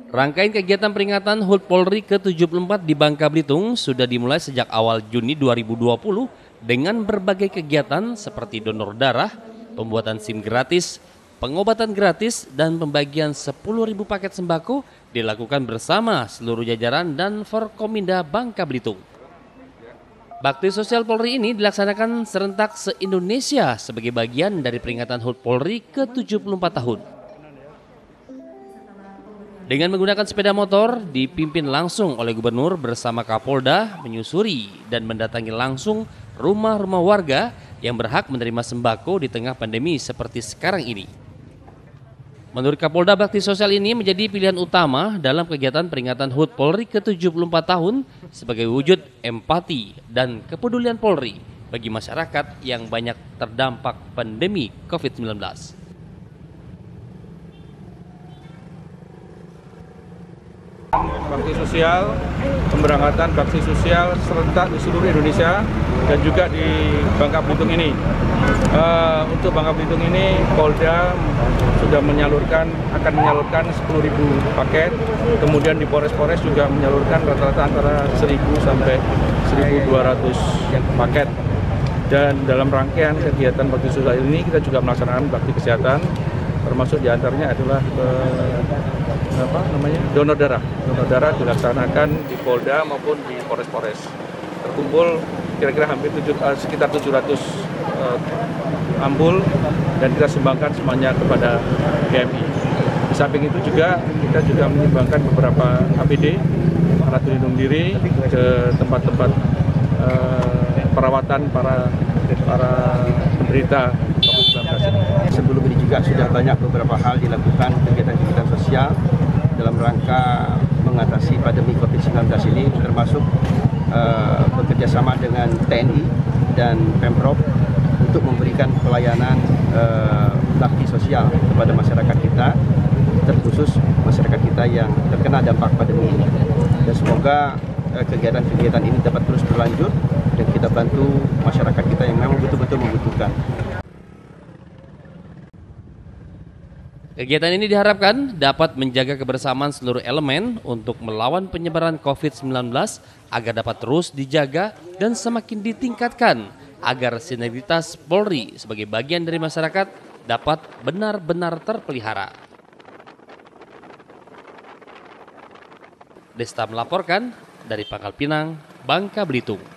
Rangkaian kegiatan peringatan HUT Polri ke-74 di Bangka Belitung sudah dimulai sejak awal Juni 2020 dengan berbagai kegiatan seperti donor darah, pembuatan SIM gratis, pengobatan gratis, dan pembagian 10.000 paket sembako dilakukan bersama seluruh jajaran dan Forkominda Bangka Belitung. Bakti sosial Polri ini dilaksanakan serentak se-Indonesia sebagai bagian dari peringatan HUT Polri ke-74 tahun. Dengan menggunakan sepeda motor, dipimpin langsung oleh Gubernur bersama Kapolda menyusuri dan mendatangi langsung rumah-rumah warga yang berhak menerima sembako di tengah pandemi seperti sekarang ini. Menurut Kapolda, bakti sosial ini menjadi pilihan utama dalam kegiatan peringatan HUT Polri ke-74 tahun sebagai wujud empati dan kepedulian Polri bagi masyarakat yang banyak terdampak pandemi COVID-19. Bakti sosial, pemberangkatan bakti sosial serentak di seluruh Indonesia dan juga di Bangka Belitung ini. Untuk Bangka Belitung ini, Polda sudah akan menyalurkan 10.000 paket, kemudian di Polres-Polres juga menyalurkan rata-rata antara 1.000 sampai 1.200 paket. Dan dalam rangkaian kegiatan bakti sosial ini kita juga melaksanakan bakti kesehatan, termasuk diantaranya adalah donor darah. Donor darah dilaksanakan di Polda maupun di Polres-Polres. Terkumpul kira-kira sekitar 700 ampul dan kita sumbangkan semuanya kepada GMI. Di samping itu juga kita menyumbangkan beberapa APD, alat pelindung diri, ke tempat-tempat perawatan para penderita COVID-19 ini. Sebelum ini juga sudah banyak beberapa hal dilakukan kegiatan-kegiatan sosial dalam rangka mengatasi pandemi COVID-19 ini, termasuk bekerjasama dengan TNI dan Pemprov untuk memberikan pelayanan bakti sosial kepada masyarakat kita, terkhusus masyarakat kita yang terkena dampak pandemi ini. Dan semoga kegiatan-kegiatan ini dapat terus berlanjut dan kita bantu masyarakat kita yang memang betul-betul membutuhkan. Kegiatan ini diharapkan dapat menjaga kebersamaan seluruh elemen untuk melawan penyebaran COVID-19 agar dapat terus dijaga dan semakin ditingkatkan agar sinergitas Polri sebagai bagian dari masyarakat dapat benar-benar terpelihara. Desta melaporkan dari Pangkal Pinang, Bangka Belitung.